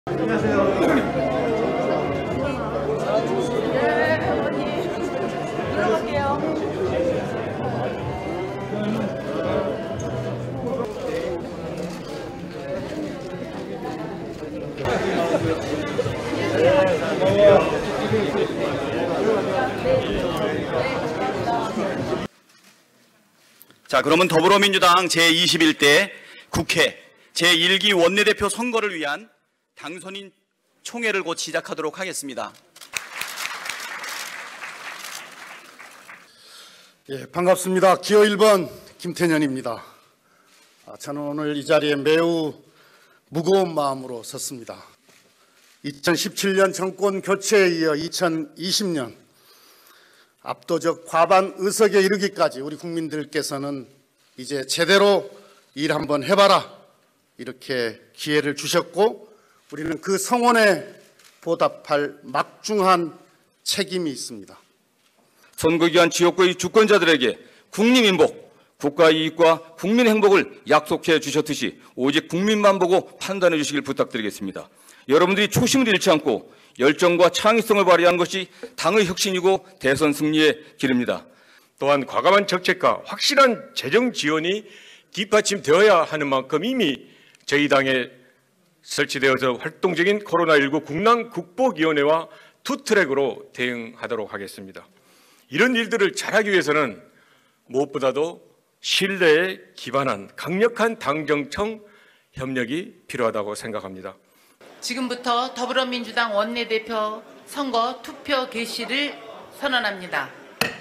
자, 그러면 더불어민주당 제21대 국회 제1기 원내대표 선거를 위한 당선인 총회를 곧 시작하도록 하겠습니다. 예, 반갑습니다. 기호 1번 김태년입니다. 저는 오늘 이 자리에 매우 무거운 마음으로 섰습니다. 2017년 정권 교체에 이어 2020년 압도적 과반 의석에 이르기까지 우리 국민들께서는 이제 제대로 일 한번 해봐라 이렇게 기회를 주셨고, 우리는 그 성원에 보답할 막중한 책임이 있습니다. 선거기간 지역구의 주권자들에게 국민민복, 국가이익과 국민 행복을 약속해 주셨듯이 오직 국민만 보고 판단해 주시길 부탁드리겠습니다. 여러분들이 초심을 잃지 않고 열정과 창의성을 발휘한 것이 당의 혁신이고 대선 승리의 길입니다. 또한 과감한 정책과 확실한 재정 지원이 뒷받침되어야 하는 만큼 이미 저희 당에 설치되어서 활동적인 코로나19 국난 극복위원회와 투트랙으로 대응하도록 하겠습니다. 이런 일들을 잘하기 위해서는 무엇보다도 신뢰에 기반한 강력한 당정청 협력이 필요하다고 생각합니다. 지금부터 더불어민주당 원내대표 선거 투표 개시를 선언합니다.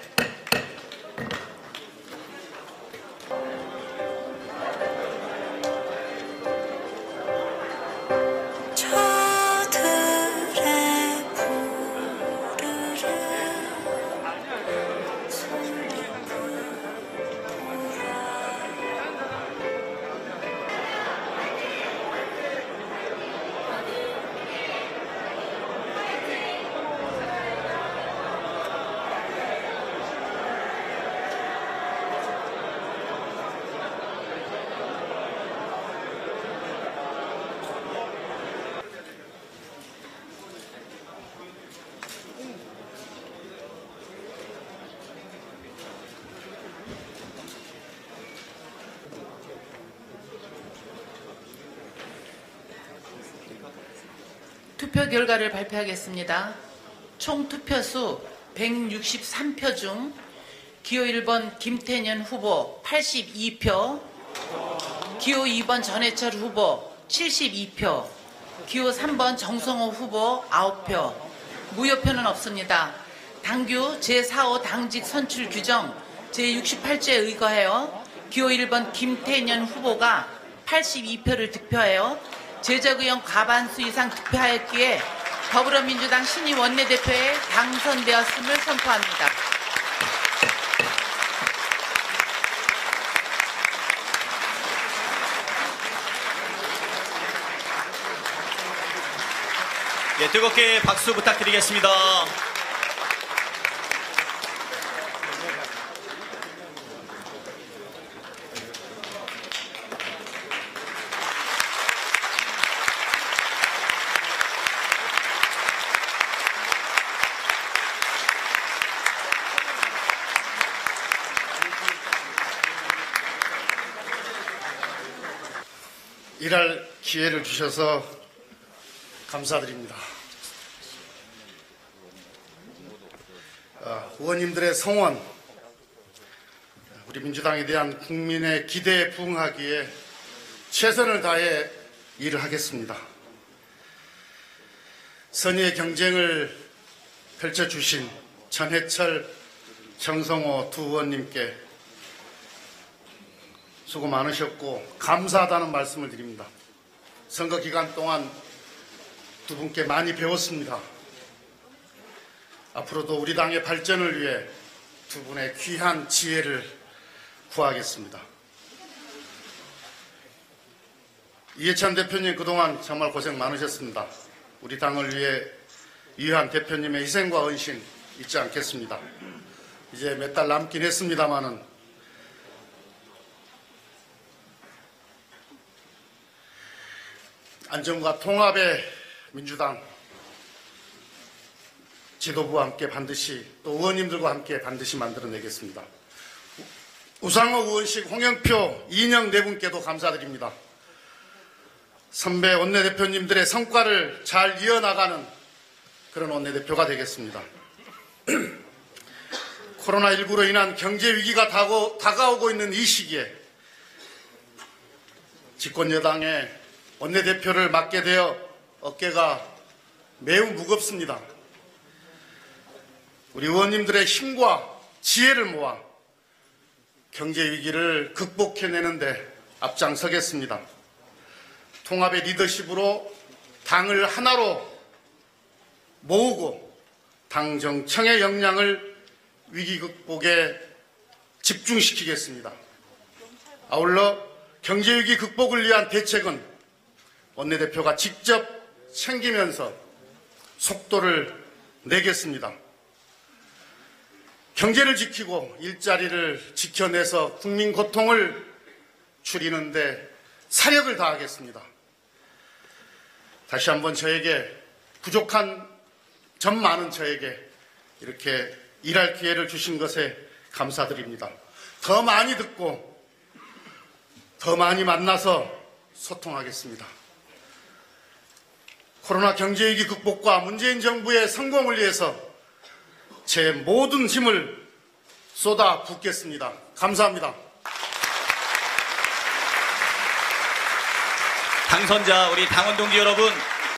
투표 결과를 발표하겠습니다. 총 투표수 163표 중 기호 1번 김태년 후보 82표, 기호 2번 전해철 후보 72표, 기호 3번 정성호 후보 9표, 무효표는 없습니다. 당규 제4호 당직 선출 규정 제68조에 의거하여 기호 1번 김태년 후보가 82표를 득표하여 제적 의원 과반수 이상 득표하였기에 더불어민주당 신임 원내대표에 당선되었음을 선포합니다. 예, 뜨겁게 박수 부탁드리겠습니다. 일할 기회를 주셔서 감사드립니다. 의원님들의 성원, 우리 민주당에 대한 국민의 기대에 부응하기에 최선을 다해 일을 하겠습니다. 선의의 경쟁을 펼쳐주신 전해철, 정성호 두 의원님께 수고 많으셨고 감사하다는 말씀을 드립니다. 선거 기간 동안 두 분께 많이 배웠습니다. 앞으로도 우리 당의 발전을 위해 두 분의 귀한 지혜를 구하겠습니다. 이해찬 대표님 그동안 정말 고생 많으셨습니다. 우리 당을 위해 유한 대표님의 희생과 헌신 잊지 않겠습니다. 이제 몇 달 남긴 했습니다마는 안정과 통합의 민주당 지도부와 함께 반드시 또 의원님들과 함께 반드시 만들어내겠습니다. 우상호 의원식, 홍영표, 이인영 네 분께도 감사드립니다. 선배 원내대표님들의 성과를 잘 이어나가는 그런 원내대표가 되겠습니다. 코로나19로 인한 경제위기가 다가오고 있는 이 시기에 집권여당의 원내대표를 맡게 되어 어깨가 매우 무겁습니다. 우리 의원님들의 힘과 지혜를 모아 경제위기를 극복해내는데 앞장서겠습니다. 통합의 리더십으로 당을 하나로 모으고 당 정청의 역량을 위기 극복에 집중시키겠습니다. 아울러 경제위기 극복을 위한 대책은 원내대표가 직접 챙기면서 속도를 내겠습니다. 경제를 지키고 일자리를 지켜내서 국민 고통을 줄이는데 사력을 다하겠습니다. 다시 한번 저에게 부족한 점 많은 저에게 이렇게 일할 기회를 주신 것에 감사드립니다. 더 많이 듣고 더 많이 만나서 소통하겠습니다. 코로나 경제위기 극복과 문재인 정부의 성공을 위해서 제 모든 힘을 쏟아붓겠습니다. 감사합니다. 당선자 우리 당원 동지 여러분,